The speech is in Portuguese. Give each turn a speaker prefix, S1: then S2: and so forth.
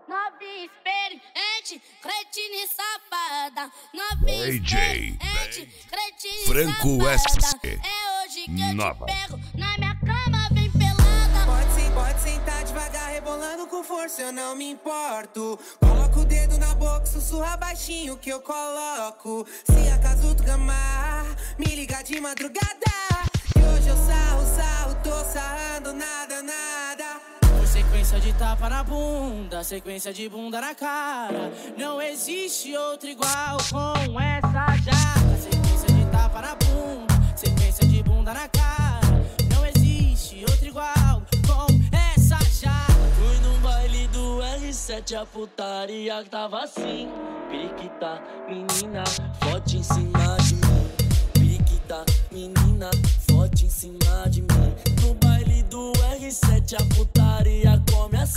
S1: Novinha experiente, cretina e safada. Novinha experiente, cretina e
S2: Franco
S1: safada.
S2: S.
S1: É hoje que eu
S2: Nova.
S1: te pego, na minha cama vem pelada.
S3: Pode sentar devagar, rebolando com força, eu não me importo. Coloca o dedo na boca, sussurra baixinho que eu coloco. Se acaso tu gamar, me liga de madrugada. E hoje eu sarro, tô sarrando nada.
S4: Sequência de tapa na bunda, sequência de bunda na cara. Não existe outro igual com essa jaca. Sequência de tapa na bunda, sequência de bunda na cara. Não existe outro igual com essa jaca. Fui num baile do R7, a putaria tava assim. Periquita, menina, forte em cima de mim. Periquita, menina, forte em cima de mim. No baile do R7, a putaria come assim.